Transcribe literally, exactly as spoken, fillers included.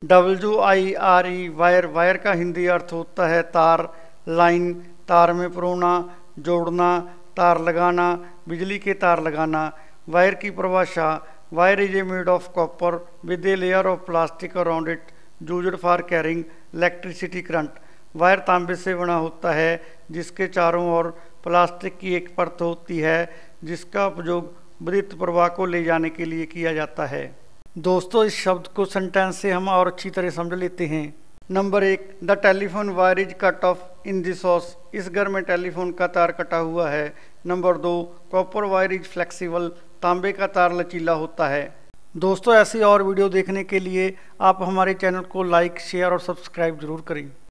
W I R E wire. Wire का हिंदी अर्थ होता है तार, लाइन, तार में पिरोना, जोड़ना, तार लगाना, बिजली के तार लगाना। वायर की परिभाषा, wire is a made of copper with a layer of plastic around it used for carrying electricity current. Wire तांबे से बना होता है जिसके चारों ओर प्लास्टिक की एक परत होती है जिसका उपयोग विद्युत प्रवाह को ले जाने के लिए किया जाता है। दोस्तों, इस शब्द को सेंटेंस से हम और अच्छी तरह समझ लेते हैं। नंबर एक, the telephone wire is cut off in this house. इस घर में टेलीफोन का तार कटा हुआ है। नंबर दो, कॉपर वायर इज फ्लेक्सिबल। तांबे का तार लचीला होता है। दोस्तों, ऐसी और वीडियो देखने के लिए आप हमारे चैनल को लाइक, शेयर और सब्सक्राइब जरूर करें।